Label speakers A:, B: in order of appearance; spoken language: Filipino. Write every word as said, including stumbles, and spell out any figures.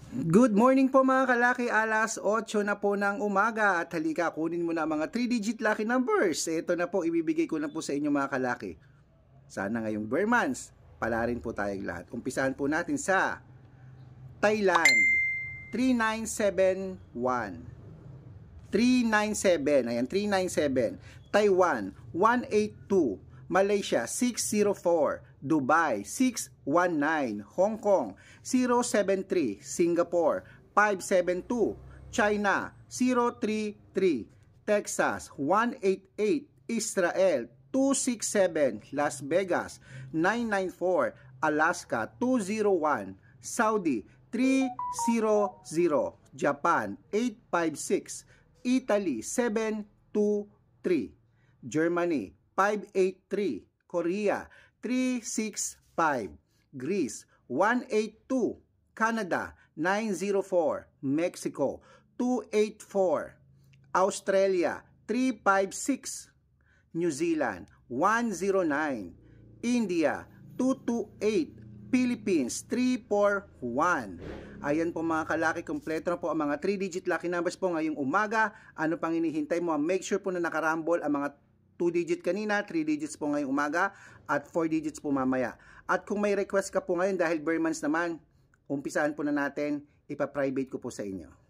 A: Good morning po mga kalaki, alas otso na po ng umaga at halika kunin mo na mga three digit lucky numbers. Ito na po, ibibigay ko na po sa inyo mga kalaki. Sana ngayong bare months, pala rin po tayong lahat. Umpisahan po natin sa Thailand, three nine seven one. three nine seven, ayan, three nine seven. Taiwan, one eight two. Malaysia, six zero four. Dubai, six one nine. Hong Kong, zero seven three. Singapore, five seven two. China, zero three three. Texas, one eight eight. Israel, two six seven. Las Vegas, nine nine four. Alaska, two zero one. Saudi, three zero zero. Japan, eight five six. Italy, seven two three. Germany, five eight three. Korea, three six five. Greece, one eight two. Canada, nine zero four. Mexico, two eight four. Australia, three five six. New Zealand, one zero nine. India, two two eight. Philippines, three four one. Ayan po mga kalaki, kompleto na po ang mga three digit lucky numbers po ngayong umaga. Ano pang hinihintay mo? Make sure po na nakarambol ang mga two digit kanina, three digits po ngayong umaga, at four digits po mamaya. At kung may request ka po ngayon dahil bare months naman, umpisahan po na natin, ipa-private ko po sa inyo.